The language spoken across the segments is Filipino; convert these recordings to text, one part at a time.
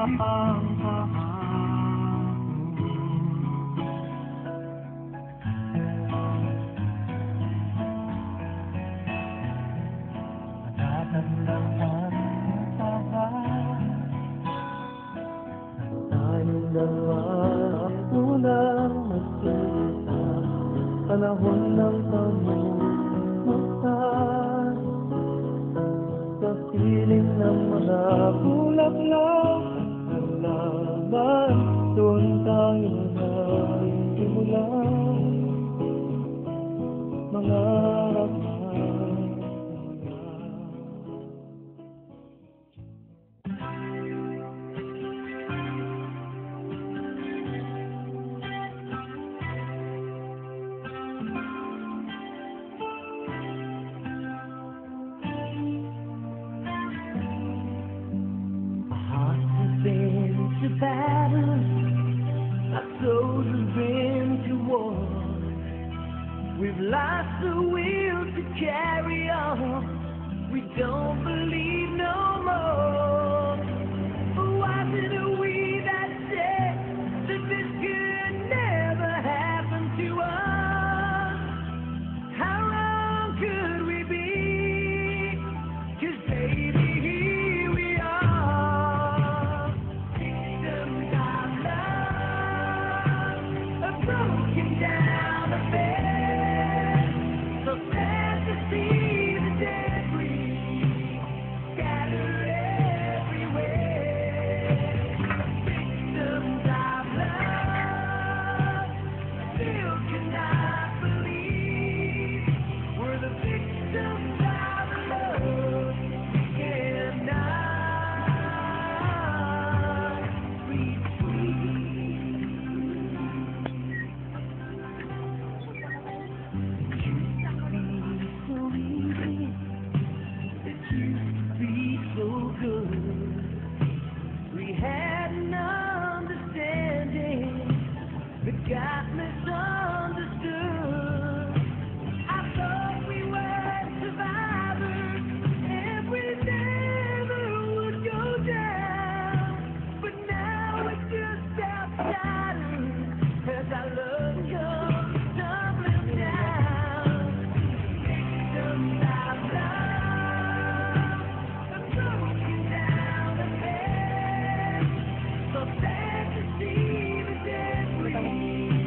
Panahon ng pamumukan sa piling ng mga bulaklak at halaman, doon tayo nagsimulan mangarap na. Battle, our souls have been to war. We've lost the will to carry on. We don't believe no more. Was it we that said that this could never happen to us? How wrong could we be? 'Cause baby, down the bed, so sad to see the debris scatter everywhere. Victims of love, still cannot believe we're the victims of love. Cannot be free. Got misunderstood. I thought we were survivors and we never would go down. But now we're just outsiders as our love comes tumbling down. Victims of love are broken down the bed. So sad to see the debris.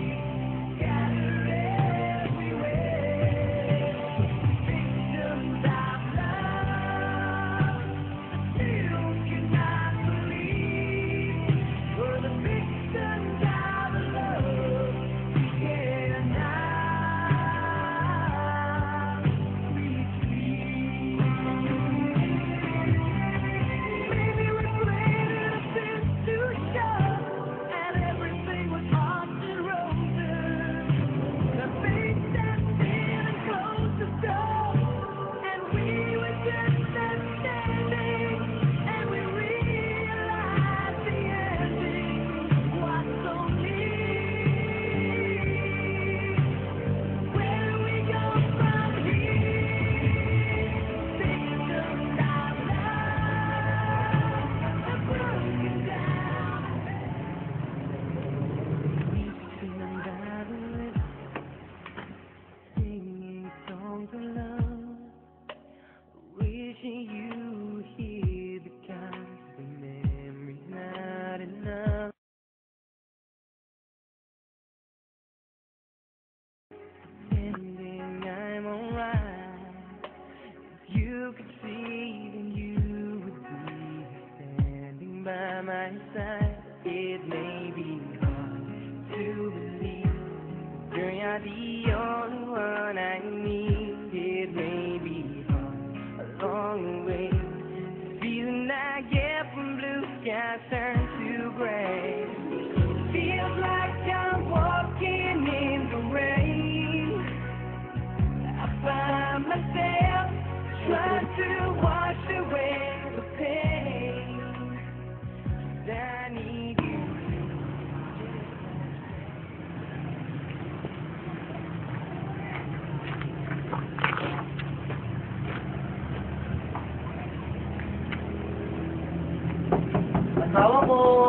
By my side, it may be hard to believe you're the only one I need. It may be hard along the way. The feeling I get from blue skies turn to gray. Feels like I'm walking in the rain. I find myself trying to wash away the pain. I need you. Asawa ko.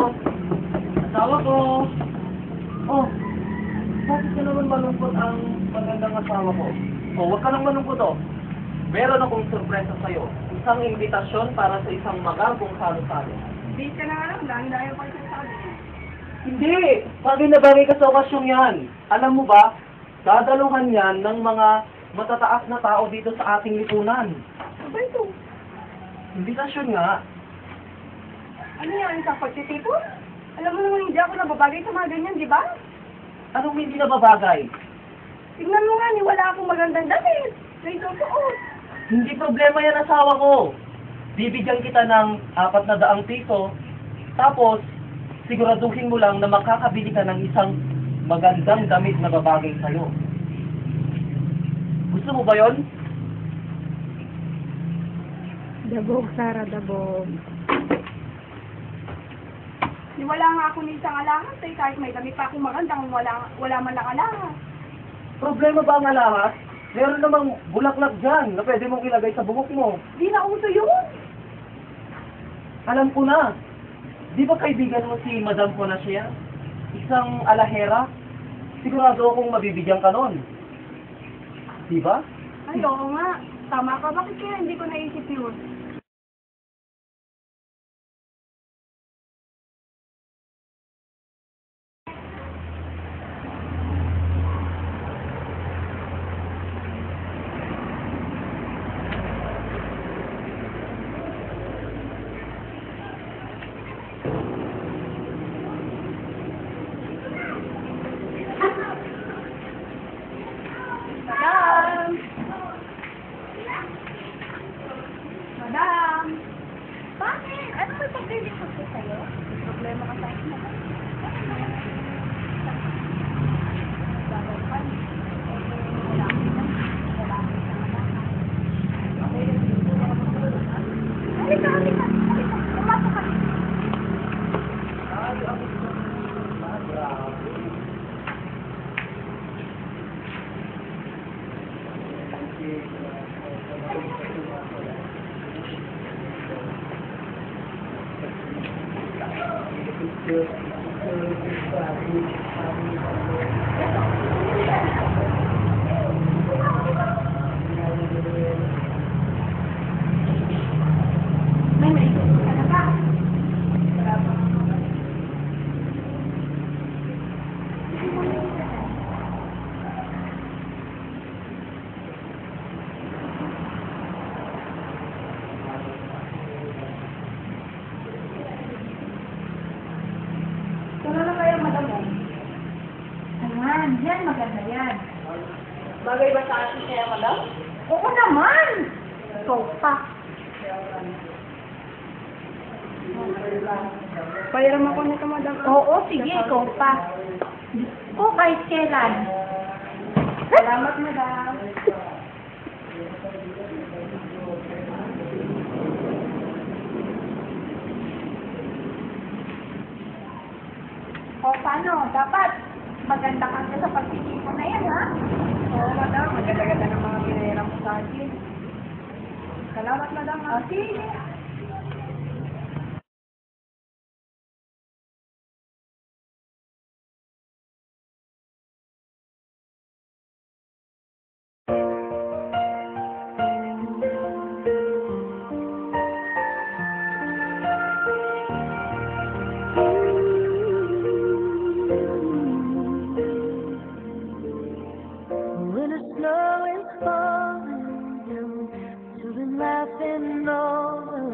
Ako... Oh, bakit ka naman malungkot ang magandang asawa ko? Oh, huwag ka nang malungkot oh. Meron akong sorpresa sa'yo. Isang imbitasyon para sa isang magagong salo-salo. Hindi ka na alam, dahil pa isang sabi. Hindi! Bagay na bagay ka sa okasyong yan. Alam mo ba, dadaluhan yan ng mga matataas na tao dito sa ating lipunan. Ano ba ito? Imbitasyon nga. Ano yan, isang pagtitipon? Alam mo naman hindi ako nababagay sa mga ganyan, di ba? Anong hindi na babagay? Tignan mo nga, ni wala akong magandang damit. May susuot. Hindi problema yan, asawa ko. Bibigyan kita ng 400 piso, tapos siguraduhin mo lang na makakabili ka ng isang magandang damit na babagay sa'yo. Gusto mo ba yon? Dabog, Sara, dabog. Ni wala nga ako ng isang alahas eh, kahit may damit pa akong maganda kung wala man lang alahas. Problema ba ang alahas? Meron namang bulaklak dyan na pwede mong ilagay sa buhok mo. Di na uso yun. Alam ko na. Di ba kaibigan mo si Madam ko na siya? Isang alahera? Sigurado akong mabibigyan ka nun. Di ba? Ay, oo nga. Tama ka. Bakit kaya hindi ko naisip yun? Madam! Madam! Bakit? Ano may pag-ibig ko sa'yo? Problema ka sa akin, madam. Bagay pa. Wala akong wala akong isang alahas. Halika, halika. Halika. Pumasok ka. May maikot ka na ba? Ano na kaya, madam mo? Ayan, yan, maganda yan. Bagay ba sa akin kaya, madam? Oo naman! Ikaw pa. Pahiram ako nito, madam. Oo, sige, ikaw pa. O, kahit kailan. Salamat, madam. O, paano? Dapat maganda ka sa pagtitipon na yan, ha? Oo, madam. Maganda-ganda ng mga pinahiram mo sa akin. Salamat, madam. O, sige. When the snow is falling, you've been laughing all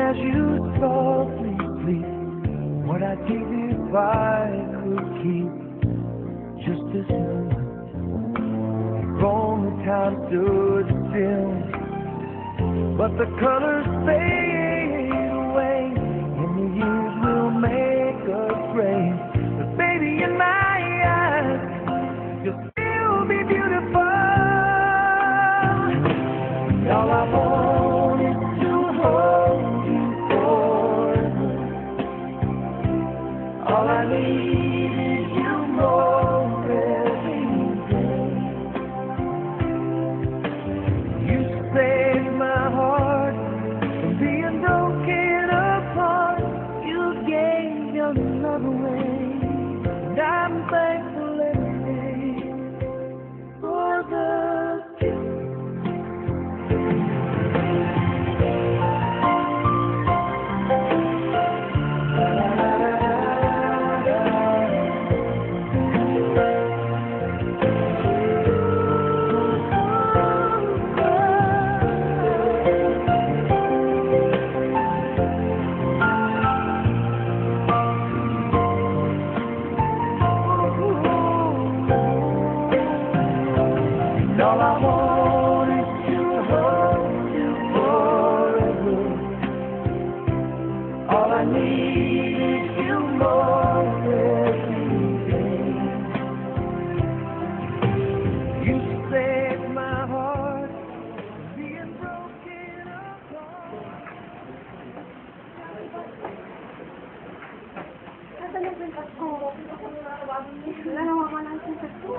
as you softly sleep, what I'd give if I could keep just this moment. If only time stood still, but the colors fade away, and the years will make us gray. But baby, in my eyes, you'll still be beautiful. All I want is to hold you forever. All I need is you more every day. You saved my heart from being broken apart. You gave your love away, and I'm thankful every day for the gift. All I want is to hold you forever. All I need is you more every day. You saved my heart from being broken apart. Nasaan yung pintas ko? Wala na mawala ang pintas ko.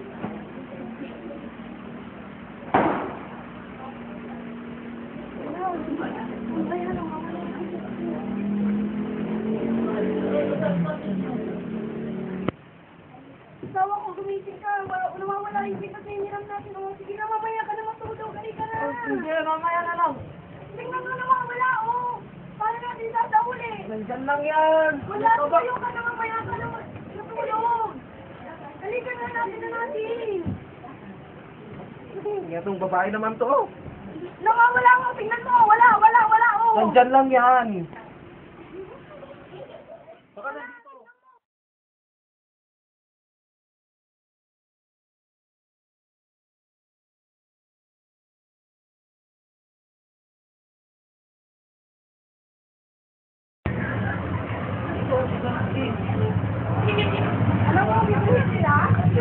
Sawa ko, gumising ka. Nawawala yung pintas na hiniram natin. Oh, sige na, mamaya ka na matulog. Halika na. Sige, mamaya na lang. Tingnan mo nawawala, oh. Paano natin sasauli? Nandyan lang yan. Wala, tumayo ka na, mamaya ka na matulog. Halika na natin. Itong babae naman to. Nawawala mo, tingnan mo. Wala, oh. Nandyan lang yan. Baka nandito. Alam mo, bibili sila?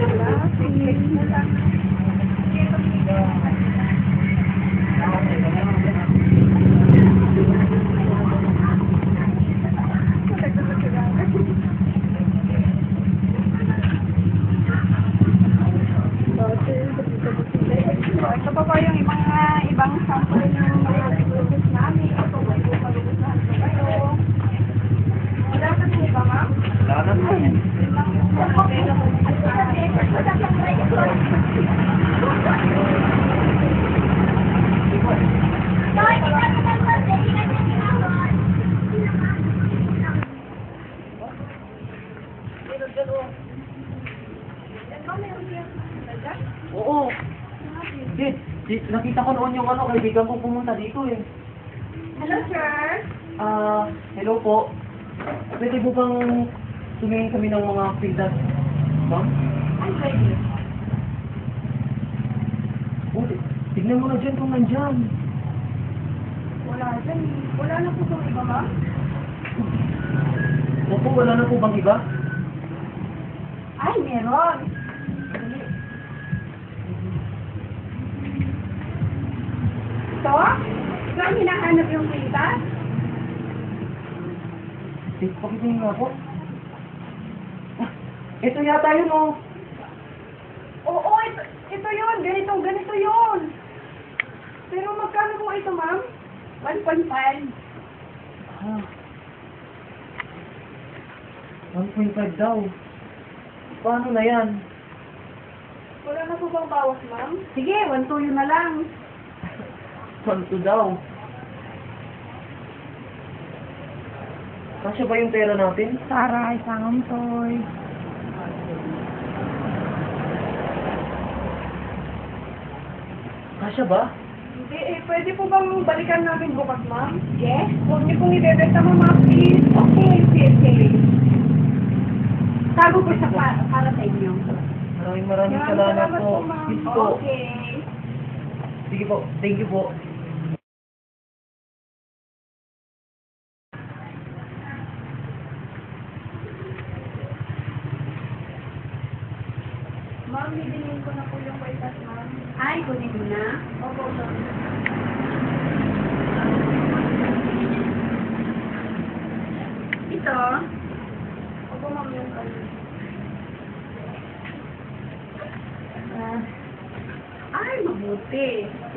Ito pa yung ibang sample ng mga lubos namin. Ito, may lupa-lubosan ko kayo. Wala ka po ba, ma'am? Wala na po. Oo. Nakita ko noon yung kaibigan ko pumunta dito eh. Hello, sir. Hello po. Pwede po bang tumingin kami ng mga pintas? Ma'am? Ay, pwede. Oh, tignan mo na dyan kung nandyan. Wala dyan. Wala na po itong iba, ma'am. Opo, wala na po bang iba? Ay, meron. Ito? Ito ang hinahanap yung pintas? Pakitingin nga po. Ito yata yun oh. Oo, ito yun. Ganito yun. Pero magkano po ito, ma'am? 1.5. 1.5 daw. Paano na yan? Wala na po bang bawas, ma'am? Sige, 1.2 yun na lang. 1.2 daw. Kasya ba yung pera natin? Tara, isang toy. Kasya ba? Hindi, pwede po bang balikan namin bukas, ma'am? Yes. Huwag niyo pong ibebenta mo, ma'am, please. Okay, sige. Tago po siya para sa inyo. Maraming salamat po. ma'am. Yes po. Okay. Sige po. Thank you po. Ma'am, bibigyan ko na po yung kwentas, ma'am. Ay, kunin mo na. Opo, ma'am. Ito. Opo, ma'am, yung kanya. Ay, mabuti.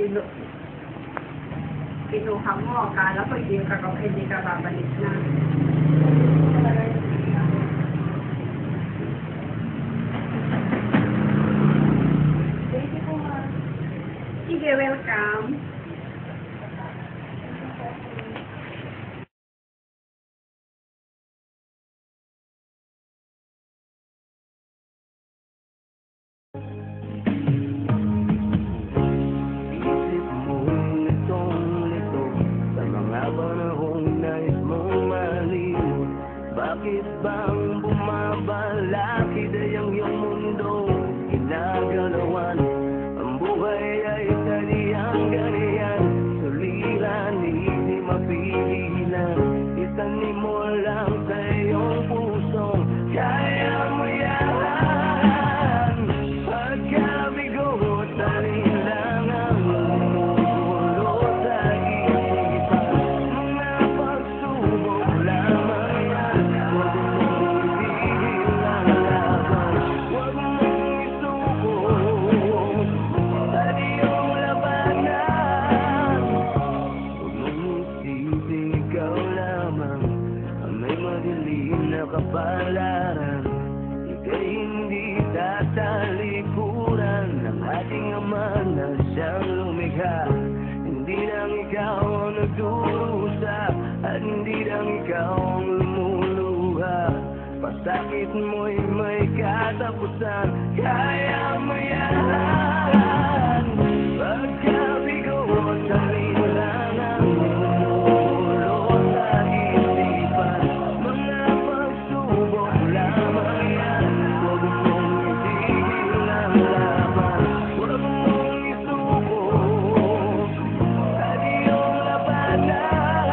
Kinuha mo. Akala ko hindi ka babalik na. Thank you po, ma'am. Sige, welcome. Isip mo litong-lito sa mga panahong nais mong malimot. Bakit bang bumabalakid ay ang iyong mundo? Ginagalawan, ang buhay ay taliyang ganyan. Suliran, hindi mapigilan. Itanim mo lang sa iyong puso, kaya mo yan. Pagkabigo at alinlangan, bumulo sa isipan. Mga pagsubok lamang yan. Huwag mong itigil ang laban. Huwag mong isuko sa iyong labanan. Huwag mong isipin ikaw lamang ang may madilim na kapalaran. Ika'y hindi tatalikuran ng ating Ama na siyang lumikha. Hindi lang ikaw ang nagdurusa at hindi lang ikaw ang lumuluha. Pasakit mo'y may katapusan, kaya mo yan. Pagkabigo at alinlangan, bumulo sa isipan. Mga pagsubok lamang yan. Huwag mong itigil ang laban. Huwag mong isuko sa iyong labanan.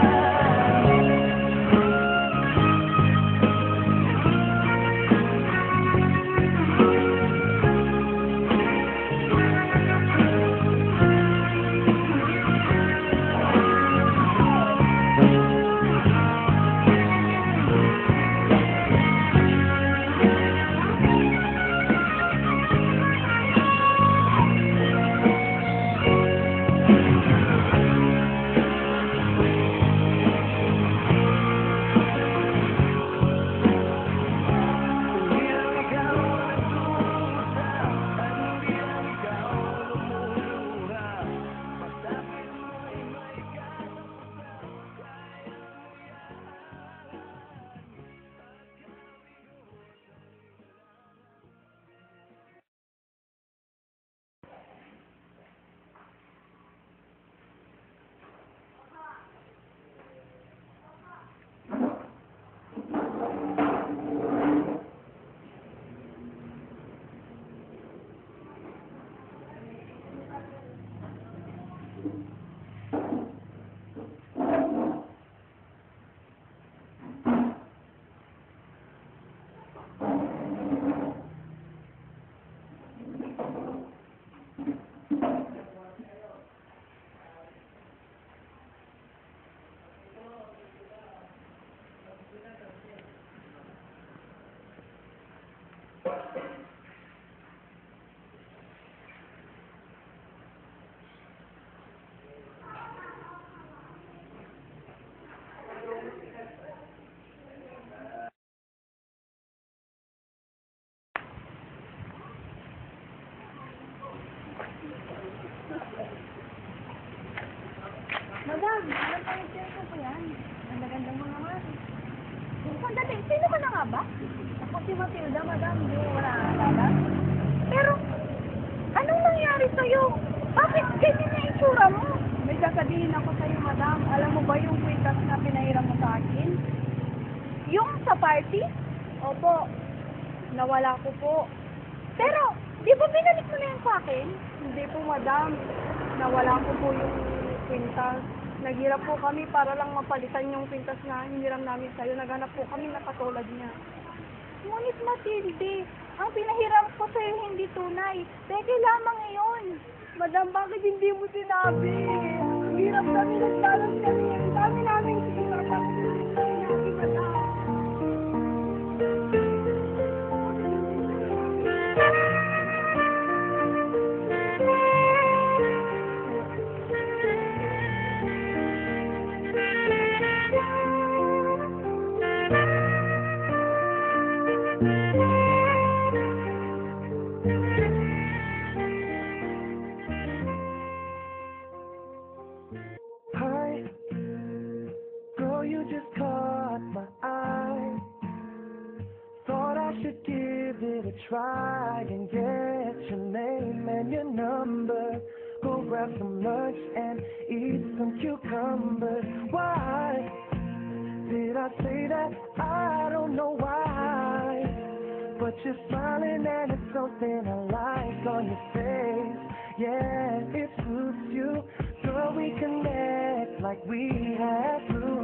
Hindi lang ikaw ang nagdurusa at hindi lang ikaw ang lumuluha. Pasakit mo'y may katapusan, kaya mo yan. Madam, ano pa yung siyempre po yan? Ang ganda mo naman. Sandali, sino ka na nga ba? Ako si Matilda, madam. Yung wala naalala. Pero, anong nangyari sa'yo? Bakit ganyan na itsura mo? sabihin ako sa'yo, madam. Alam mo ba yung kwintas na pinahiram mo sa akin? Yung sa party? Opo. Nawala ko po. Pero, di ba binalik mo na yan sa akin? Hindi po, madam. Nawala ko po yung kwintas. Naghirap po kami para lang mapalitan yung kwintas na hiniram namin sa'yo. Naghanap po kami na katulad niya. Ngunit Matilde, ang pinahiram ko sa'yo hindi tunay. Peke lamang iyon. Madam, bakit hindi mo sinabi? Hirap kami, nagtalang kami. Ang dami namin hirap. Bakit hindi mo sinabi, madam? Hi, girl, you just caught my eye. Thought I should give it a try and get your name and your number. Go grab some lunch and eat some cucumbers. Why did I say that? I don't know why. But you're smiling and it's something I like on your face. Yeah, it suits you. Girl, we connect like we have to.